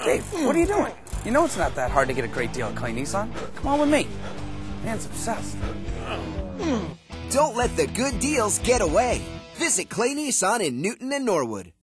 Dave, what are you doing? You know it's not that hard to get a great deal at Clay Nissan. Come on with me. Man's obsessed. Don't let the good deals get away. Visit Clay Nissan in Newton and Norwood.